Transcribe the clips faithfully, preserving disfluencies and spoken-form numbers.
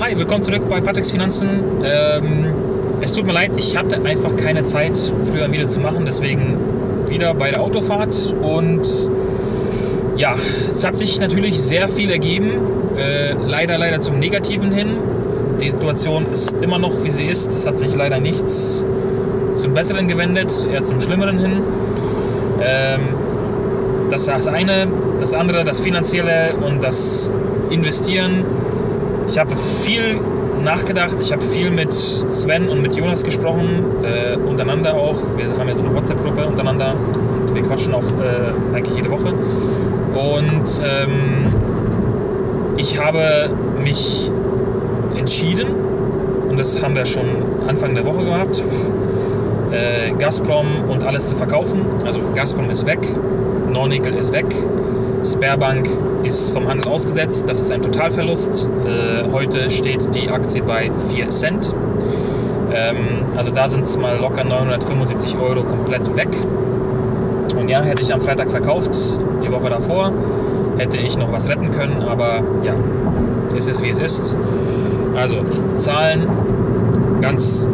Hi, willkommen zurück bei Patricks Finanzen. Ähm, es tut mir leid, ich hatte einfach keine Zeit, früher ein Video zu machen, deswegen wieder bei der Autofahrt. Und ja, es hat sich natürlich sehr viel ergeben, äh, leider, leider zum Negativen hin. Die Situation ist immer noch, wie sie ist. Es hat sich leider nichts zum Besseren gewendet, eher zum Schlimmeren hin. Ähm, das ist das eine. Das andere, das Finanzielle und das Investieren. Ich habe viel nachgedacht, ich habe viel mit Sven und mit Jonas gesprochen, äh, untereinander auch. Wir haben ja so eine WhatsApp-Gruppe untereinander und wir quatschen auch äh, eigentlich jede Woche. Und ähm, ich habe mich entschieden, und das haben wir schon Anfang der Woche gehabt, äh, Gazprom und alles zu verkaufen. Also Gazprom ist weg, Nornickel ist weg, Sberbank ist vom Handel ausgesetzt, das ist ein Totalverlust. Äh, heute steht die Aktie bei vier Cent. Ähm, also da sind es mal locker neunhundertfünfundsiebzig Euro komplett weg. Und ja, hätte ich am Freitag verkauft, die Woche davor, hätte ich noch was retten können, aber ja, es ist wie es ist. Also Zahlen, ganz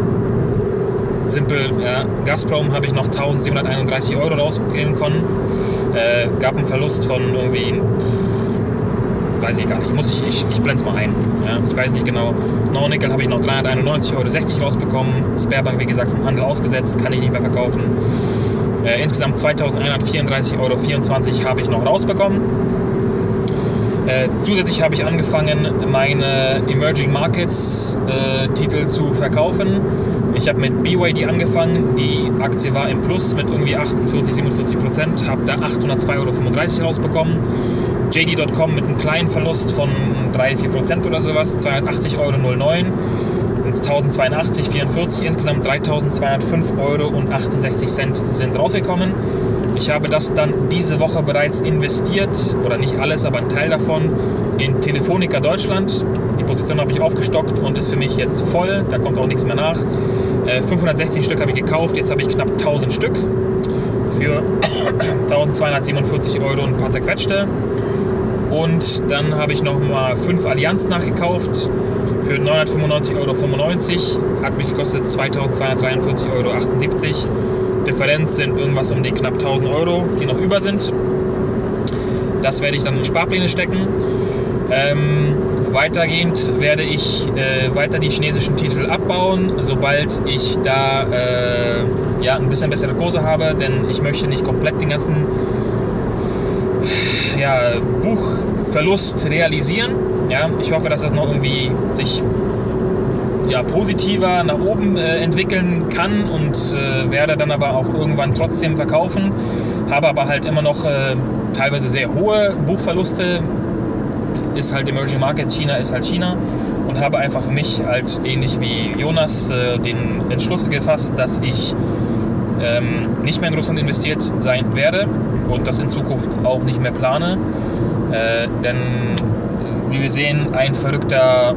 simpel, ja, Gazprom habe ich noch eintausendsiebenhunderteinunddreißig Euro rausgehen können. Äh, gab einen Verlust von irgendwie, weiß ich gar nicht, muss ich, ich, ich blende es mal ein. Ja, ich weiß nicht genau. Nornickel habe ich noch dreihunderteinundneunzig Euro sechzig rausbekommen. Sberbank, wie gesagt, vom Handel ausgesetzt, kann ich nicht mehr verkaufen. Äh, insgesamt zweitausendeinhundertvierunddreißig Euro vierundzwanzig habe ich noch rausbekommen. Äh, zusätzlich habe ich angefangen, meine Emerging Markets äh, Titel zu verkaufen. Ich habe mit B Y D angefangen, die Aktie war im Plus mit irgendwie achtundvierzig, siebenundvierzig Prozent, habe da achthundertzwei Euro fünfunddreißig rausbekommen. J D Punkt com mit einem kleinen Verlust von drei bis vier Prozent oder sowas, zweihundertachtzig Euro null neun, tausendzweiundachtzig vierundvierzig, insgesamt dreitausendzweihundertfünf Euro und achtundsechzig Cent sind rausgekommen. Ich habe das dann diese Woche bereits investiert, oder nicht alles, aber ein Teil davon, in Telefonica Deutschland. Die Position habe ich aufgestockt und ist für mich jetzt voll, da kommt auch nichts mehr nach. fünfhundertsechzig Stück habe ich gekauft, jetzt habe ich knapp tausend Stück für eintausendzweihundertsiebenundvierzig Euro und ein paar zerquetschte. Und dann habe ich noch mal fünf Allianz nachgekauft für neunhundertfünfundneunzig Euro fünfundneunzig, hat mich gekostet zweitausendzweihundertdreiundvierzig Euro achtundsiebzig. Differenz sind irgendwas um die knapp tausend Euro, die noch über sind. Das werde ich dann in Sparpläne stecken. Ähm, weitergehend werde ich äh, weiter die chinesischen Titel abbauen, sobald ich da äh, ja, ein bisschen bessere Kurse habe, denn ich möchte nicht komplett den ganzen ja, Buchverlust realisieren. Ja, ich hoffe, dass das noch irgendwie sich ja, positiver nach oben äh, entwickeln kann und äh, werde dann aber auch irgendwann trotzdem verkaufen. Habe aber halt immer noch äh, teilweise sehr hohe Buchverluste. Ist halt Emerging Market, China ist halt China. Und habe einfach für mich halt ähnlich wie Jonas äh, den Entschluss gefasst, dass ich ähm, nicht mehr in Russland investiert sein werde und das in Zukunft auch nicht mehr plane. Äh, denn wie wir sehen, ein verrückter,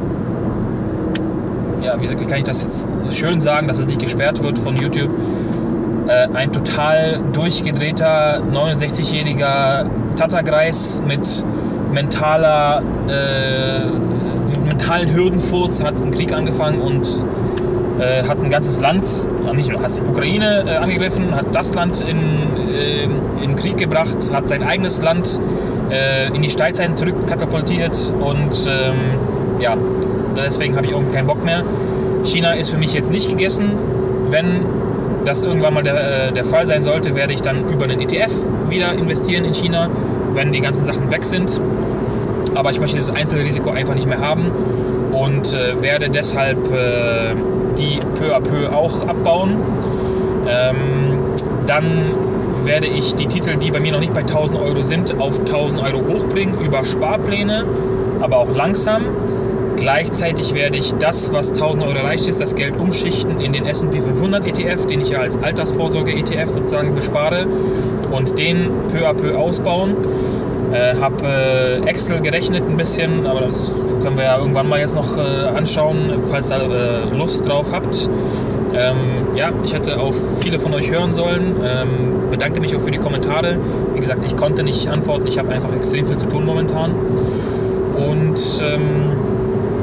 ja, wie kann ich das jetzt schön sagen, dass es nicht gesperrt wird von YouTube, äh, ein total durchgedrehter neunundsechzigjähriger Tattergreis mit mentaler, äh, mit mentalen Hürdenfurz, hat einen Krieg angefangen und äh, hat ein ganzes Land, nicht nur, hat die Ukraine äh, angegriffen, hat das Land in, äh, in Krieg gebracht, hat sein eigenes Land äh, in die Steinzeiten zurückkatapultiert und ähm, ja, deswegen habe ich irgendwie keinen Bock mehr. China ist für mich jetzt nicht gegessen. Wenn das irgendwann mal der, der Fall sein sollte, werde ich dann über einen E T F wieder investieren in China, wenn die ganzen Sachen weg sind. Aber ich möchte dieses Einzelrisiko einfach nicht mehr haben und äh, werde deshalb äh, die peu à peu auch abbauen. Ähm, dann werde ich die Titel, die bei mir noch nicht bei tausend Euro sind, auf tausend Euro hochbringen über Sparpläne, aber auch langsam. Gleichzeitig werde ich das, was tausend Euro erreicht ist, das Geld umschichten in den S und P fünfhundert E T F, den ich ja als Altersvorsorge-E T F sozusagen bespare und den peu à peu ausbauen. Äh, habe äh, Excel gerechnet ein bisschen, aber das können wir ja irgendwann mal jetzt noch äh, anschauen, falls ihr äh, Lust drauf habt. Ähm, ja, ich hätte auf viele von euch hören sollen. Ähm, bedanke mich auch für die Kommentare. Wie gesagt, ich konnte nicht antworten, ich habe einfach extrem viel zu tun momentan. Und ähm,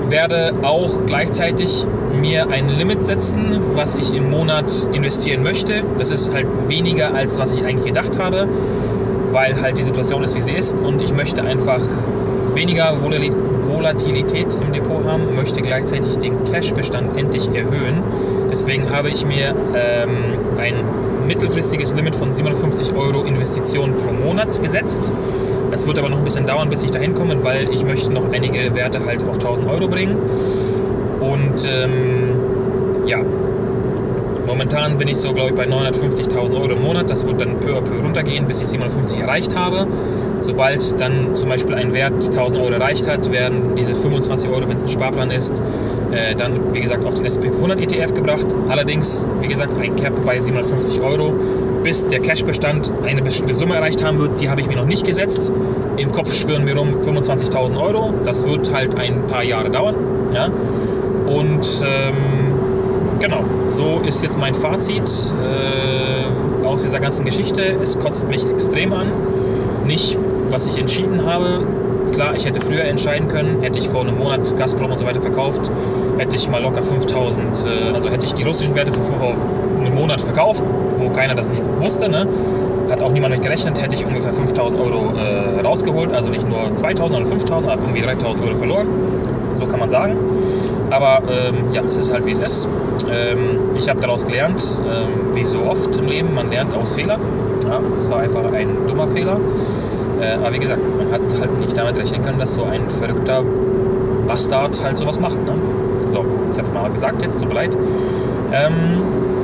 werde auch gleichzeitig mir ein Limit setzen, was ich im Monat investieren möchte. Das ist halt weniger, als was ich eigentlich gedacht habe, weil halt die Situation ist, wie sie ist, und ich möchte einfach weniger Volatilität im Depot haben, möchte gleichzeitig den Cash-Bestand endlich erhöhen. Deswegen habe ich mir ähm, ein mittelfristiges Limit von siebenhundertfünfzig Euro Investitionen pro Monat gesetzt. Das wird aber noch ein bisschen dauern, bis ich dahin komme, weil ich möchte noch einige Werte halt auf tausend Euro bringen. Und ähm, ja, momentan bin ich so, glaube ich, bei neunhundertfünfzigtausend Euro im Monat. Das wird dann peu à peu runtergehen, bis ich siebenhundertfünfzig erreicht habe. Sobald dann zum Beispiel ein Wert tausend Euro erreicht hat, werden diese fünfundzwanzig Euro, wenn es ein Sparplan ist, äh, dann, wie gesagt, auf den S und P fünfhundert E T F gebracht. Allerdings, wie gesagt, ein Cap bei siebenhundertfünfzig Euro, bis der Cashbestand eine bestimmte Summe erreicht haben wird. Die habe ich mir noch nicht gesetzt. Im Kopf schwirren mir rum fünfundzwanzigtausend Euro. Das wird halt ein paar Jahre dauern. Ja? Und ähm, genau, so ist jetzt mein Fazit äh, aus dieser ganzen Geschichte. Es kotzt mich extrem an. Nicht, was ich entschieden habe. Klar, ich hätte früher entscheiden können. Hätte ich vor einem Monat Gazprom und so weiter verkauft, hätte ich mal locker fünftausend, äh, also hätte ich die russischen Werte für vor einem Monat verkauft, wo keiner das nicht wusste, ne? Hat auch niemand mit gerechnet, hätte ich ungefähr fünftausend Euro äh, rausgeholt. Also nicht nur zweitausend, sondern fünftausend, aber irgendwie dreitausend Euro verloren. So kann man sagen. Aber ähm, ja, es ist halt, wie es ist. Ähm, ich habe daraus gelernt, ähm, wie so oft im Leben, man lernt aus Fehlern. Ja, es war einfach ein dummer Fehler. Äh, aber wie gesagt, man hat halt nicht damit rechnen können, dass so ein verrückter Bastard halt sowas macht. Ne? So, ich habe es mal gesagt, jetzt tut mir leid. Ähm,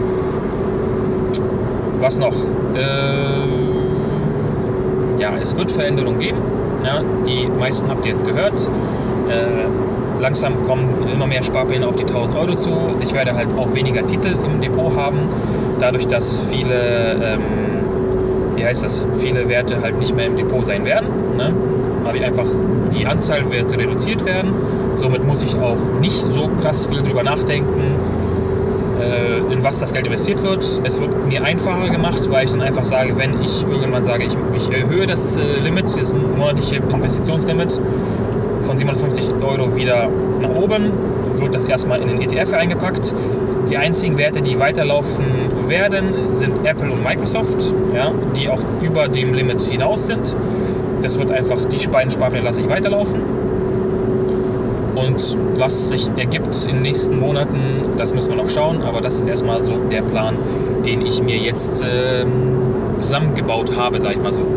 was noch? Äh, ja, es wird Veränderungen geben. Ja, die meisten habt ihr jetzt gehört. Äh, langsam kommen immer mehr Sparpläne auf die tausend Euro zu. Ich werde halt auch weniger Titel im Depot haben, dadurch, dass viele, ähm, wie heißt das, viele Werte halt nicht mehr im Depot sein werden. Ne? Habe ich einfach, die Anzahl wird reduziert werden. Somit muss ich auch nicht so krass viel drüber nachdenken, äh, in was das Geld investiert wird. Es wird mir einfacher gemacht, weil ich dann einfach sage, wenn ich irgendwann sage, ich, ich erhöhe das äh, Limit, das monatliche Investitionslimit von siebenhundertfünfzig Euro wieder nach oben, wird das erstmal in den E T F eingepackt. Die einzigen Werte, die weiterlaufen werden, sind Apple und Microsoft, ja, die auch über dem Limit hinaus sind. Das wird einfach, die beiden Sparpläne lasse ich weiterlaufen. Und was sich ergibt in den nächsten Monaten, das müssen wir noch schauen. Aber das ist erstmal so der Plan, den ich mir jetzt äh, zusammengebaut habe, sag ich mal so.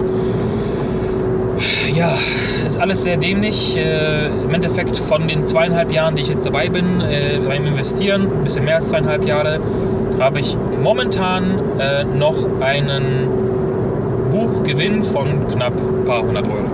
Ja, ist alles sehr dämlich. Äh, Im Endeffekt von den zweieinhalb Jahren, die ich jetzt dabei bin, äh, beim Investieren, ein bisschen mehr als zweieinhalb Jahre, habe ich momentan äh, noch einen Buchgewinn von knapp ein paar hundert Euro.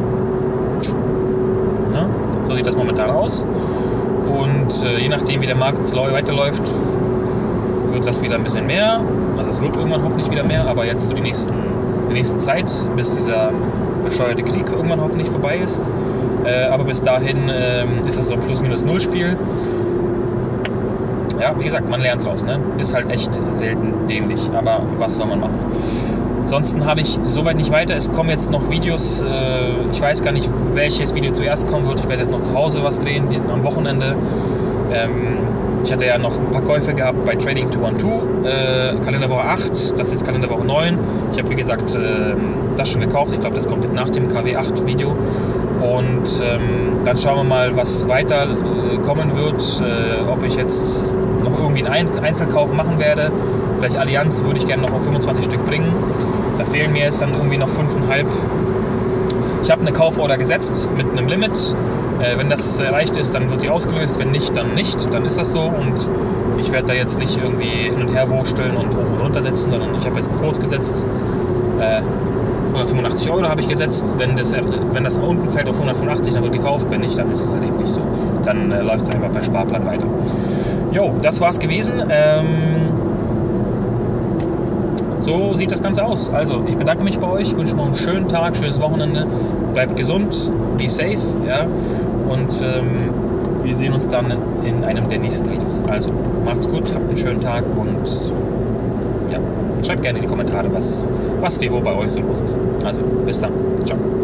Ja, so sieht das momentan aus. Und äh, je nachdem, wie der Markt weiterläuft, wird das wieder ein bisschen mehr. Also es wird irgendwann hoffentlich wieder mehr, aber jetzt so die nächsten, die nächste Zeit, bis dieser bescheuerte Krieg irgendwann hoffentlich vorbei ist. Äh, aber bis dahin äh, ist das so ein Plus-Minus-Null-Spiel. Ja, wie gesagt, man lernt draus. Ne? Ist halt echt selten dämlich, aber was soll man machen? Ansonsten habe ich soweit nicht weiter. Es kommen jetzt noch Videos. Äh, ich weiß gar nicht, welches Video zuerst kommen wird. Ich werde jetzt noch zu Hause was drehen, die, am Wochenende. Ähm, ich hatte ja noch ein paar Käufe gehabt bei Trading zwei zwölf, äh, Kalenderwoche acht, das ist jetzt Kalenderwoche neun. Ich habe, wie gesagt, äh, das schon gekauft. Ich glaube, das kommt jetzt nach dem K W acht Video. Und ähm, dann schauen wir mal, was weiter äh, kommen wird. Äh, ob ich jetzt noch irgendwie einen Einzelkauf machen werde. Vielleicht Allianz würde ich gerne noch auf fünfundzwanzig Stück bringen. Da fehlen mir jetzt dann irgendwie noch fünfeinhalb. Ich habe eine Kauforder gesetzt mit einem Limit. Äh, wenn das erreicht ist, dann wird die ausgelöst. Wenn nicht, dann nicht. Dann ist das so. Und ich werde da jetzt nicht irgendwie hin und her wursteln und hoch und runter setzen, sondern ich habe jetzt einen Kurs gesetzt. Äh, hundertfünfundachtzig Euro habe ich gesetzt. Wenn das, wenn das nach unten fällt auf hundertfünfundachtzig, dann wird gekauft. Wenn nicht, dann ist es halt eben nicht so. Dann äh, läuft es einfach per Sparplan weiter. Jo, das war's gewesen. Ähm, so sieht das Ganze aus. Also, ich bedanke mich bei euch, wünsche noch einen schönen Tag, schönes Wochenende. Bleibt gesund, be safe, ja. Und ähm, wir sehen uns dann in einem der nächsten Videos. Also, macht's gut, habt einen schönen Tag und ja, schreibt gerne in die Kommentare, was, was wie wo bei euch so los ist. Also, bis dann. Ciao.